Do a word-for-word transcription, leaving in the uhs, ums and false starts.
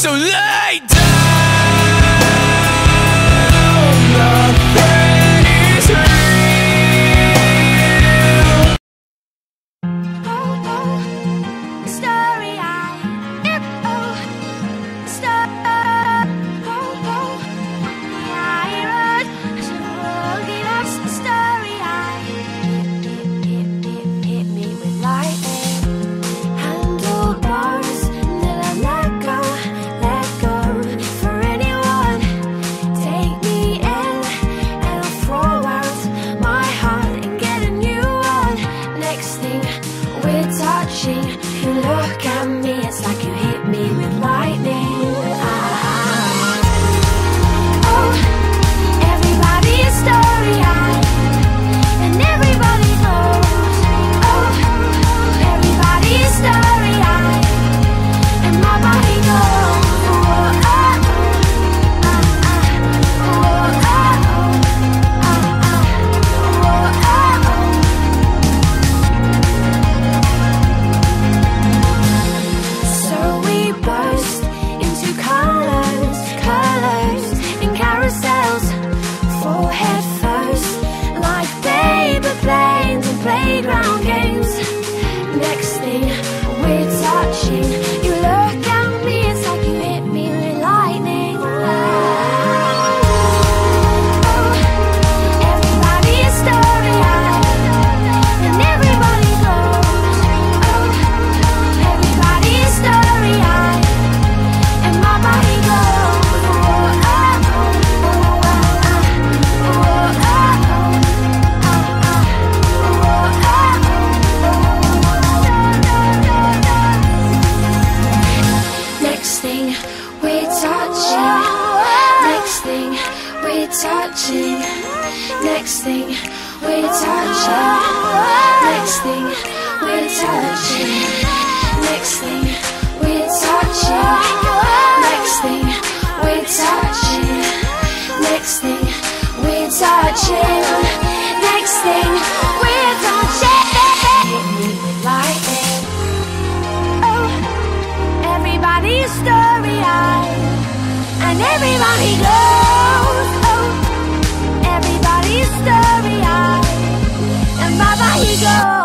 So lay down, nothing is real. Oh, oh, starry eye. Oh, star. Oh, oh, I run. So looking up, starry eye. Hit, hit, hit, hit me with lightning. Handlebars that I let go, let go for anyone. Take me in and I'll throw out my heart and get a new one. Next thing we're touching, you look at me, it's like you hit me with lightning. Ah. Oh, everybody is starry-eyed and everybody knows. Oh, everybody is starry-eyed and my body goes. Oh, oh, oh, ah, ah, oh, oh, ah, ah, oh, oh. So we burst into colors, colors and carousels, full head first, like paper planes and playground games. Next thing we're touching, you look at me, it's like you hit me with lightning. Oh, everybody is starry-eyed and everybody glows. Oh, everybody is starry-eyed and my body goes. Oh, oh, oh, ah, ah, oh, oh, ah, ah, oh, oh. Next thing we're touching, next thing we're touching, next thing we're touching, next thing we're touching, next thing we're touching, next thing we're touching, next thing we're touching, next thing we're touching. Hit me with lightning. Oh, everybody's starry-eyed and everybody goes. Oh, everybody's starry-eyed and my body goes.